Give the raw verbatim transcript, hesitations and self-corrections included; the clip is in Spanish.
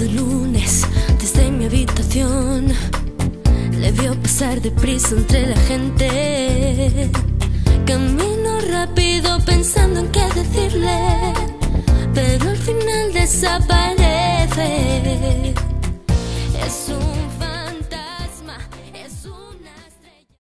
Cada lunes desde mi habitación le veo pasar deprisa entre la gente. Camino rápido pensando en qué decirle, pero al final desaparece.